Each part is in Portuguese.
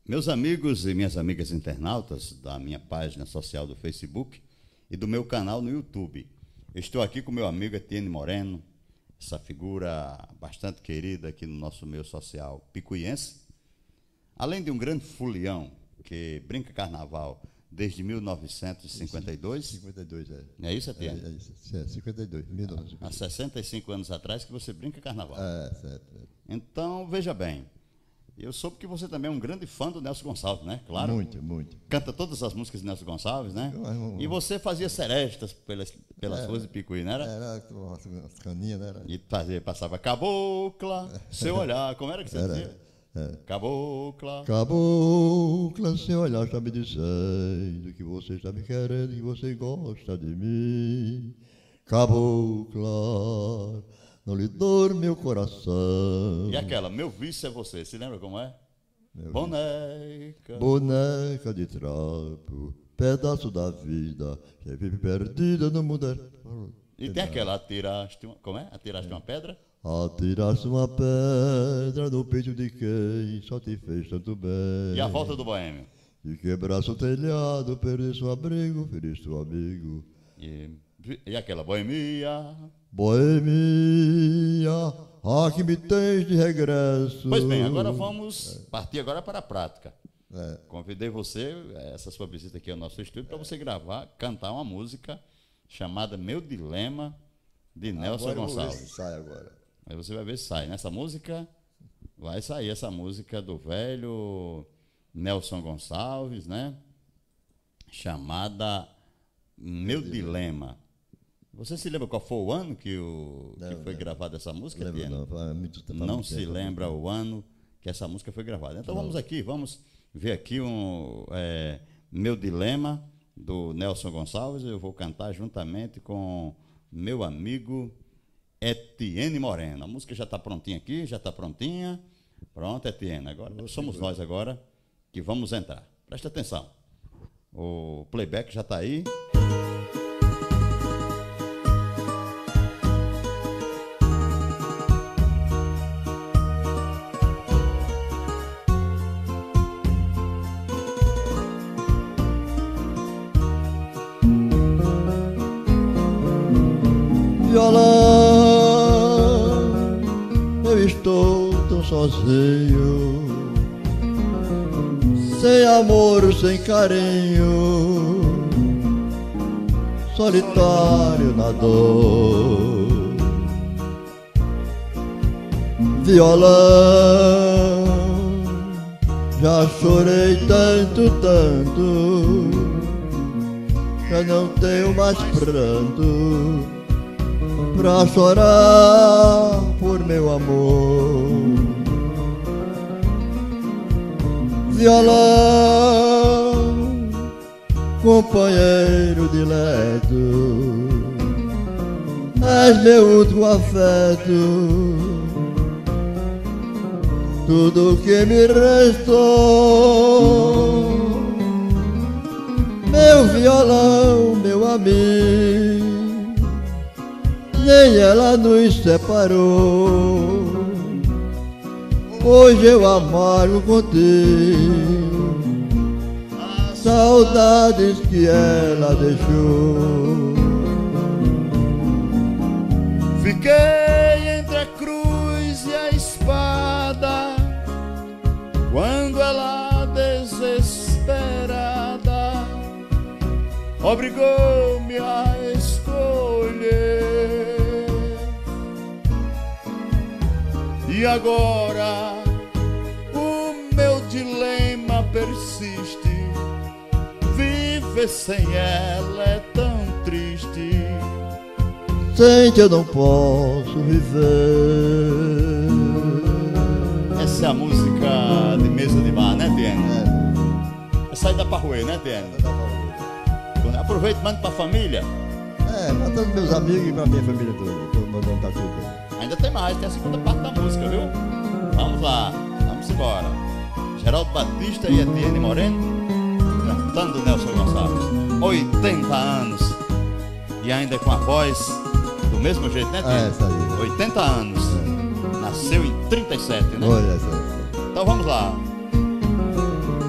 Meus amigos e minhas amigas internautas da minha página social do Facebook e do meu canal no YouTube, eu estou aqui com meu amigo Etienne Moreno, essa figura bastante querida aqui no nosso meio social picuiense, além de um grande fulião que brinca carnaval desde 1952. 52, é. É isso, Etienne? É isso, 52, 1952. Há 65 anos atrás que você brinca carnaval. É, certo. Então, veja bem, eu soube que você também é um grande fã do Nelson Gonçalves, né? Claro. Muito, muito. Canta todas as músicas de Nelson Gonçalves, né? E você fazia serestas pelas ruas de Picuí, não era? Era umas caninhas, né? E passava cabocla, seu olhar, como era que você dizia? Cabocla. Cabocla, seu olhar está me dizendo que você está me querendo, que você gosta de mim. Cabocla, não lhe dor meu coração. E aquela, meu vício é você, se lembra como é? Meu Boneca. Boneca de trapo, pedaço da vida, que vive perdida no mundo. E tem aquela, atiraste uma, como é? Atiraste uma pedra? Atiraste uma pedra no peito de quem só te fez tanto bem. E a volta do boêmio? E quebraste o telhado, perdeste o abrigo, feriste o amigo. E aquela, boemia. Boemia, que me tens de regresso. Pois bem, agora vamos partir agora para a prática. É. Convidei você, essa sua visita aqui ao nosso estúdio, para você cantar uma música chamada Meu Dilema, de Nelson Gonçalves. Vamos ver se sai agora. Aí você vai ver se sai. Nessa música, vai sair essa música do velho Nelson Gonçalves, né? Chamada Meu Dilema. Você se lembra qual foi o ano que foi gravada essa música? Não se lembra o ano que essa música foi gravada. Então vamos ver aqui Meu Dilema, do Nelson Gonçalves. Eu vou cantar juntamente com meu amigo Etienne Moreno. A música já está prontinha aqui, já está prontinha. Pronto, Etienne. Agora somos nós agora que vamos entrar. Presta atenção. O playback já está aí. Violão, eu estou tão sozinho, sem amor, sem carinho, solitário na dor. Violão, já chorei tanto, tanto, já não tenho mais pranto pra chorar por meu amor. Violão, companheiro de leito, és meu último afeto, tudo que me restou. Meu violão, meu amigo, nem ela nos separou. Hoje eu amargo contigo saudades que ela deixou. Fiquei entre a cruz e a espada, quando ela desesperada obrigou-me a escolher. E agora o meu dilema persiste, viver sem ela é tão triste. Sem que eu não posso viver. Essa é a música de mesa de bar, né, Etienne? É saída pra rua, né, Etienne? Aproveita e manda pra família. Mandando meus amigos e pra minha família toda. Tô mandando pra tudo. Ainda tem mais, tem a segunda parte da música, viu? Vamos lá, vamos embora. Geraldo Batista e Etienne Moreno cantando Nelson Gonçalves. 80 anos e ainda com a voz do mesmo jeito, né, Etienne? Essa aí. 80 anos. Nasceu em 37, né? Olha essa. Então vamos lá.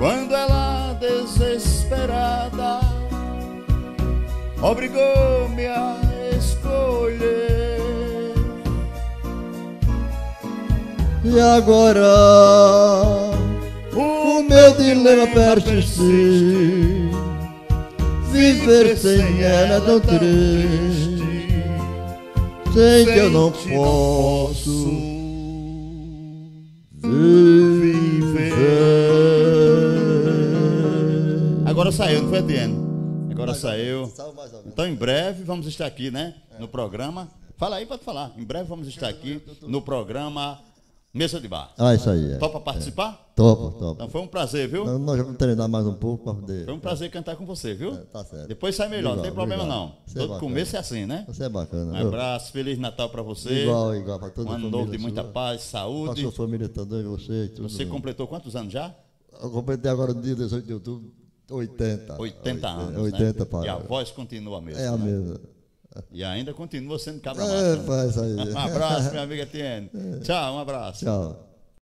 quando ela desesperada obrigou-me a escolher. E agora o meu dilema persiste, viver sem ela é tão triste, sei que eu não posso viver. Agora saiu, não foi, Etienne? Agora saiu. Então em breve vamos estar aqui, né? No programa. Fala aí, pode falar. Em breve vamos estar aqui no programa Mesa de Bar. Isso aí. Topa participar? Topo. Então foi um prazer, viu? Nós vamos treinar mais um pouco para poder. Foi um prazer cantar com você, viu? Tá certo. Depois sai melhor, não tem problema não. Você Todo começo é assim, né? Você é bacana. Um abraço, Feliz Natal para você. Igual para toda a família. Um ano novo de muita paz, saúde. Para sua família também, você e tudo. Você completou quantos anos já? Eu completei agora no dia 18 de outubro, 80. 80 anos, 80, né? pai. E a voz continua a mesma. É a né? mesma. E ainda continua sendo cabra macho. Faz aí. Um abraço, minha amiga Etienne. Tchau, um abraço. Tchau.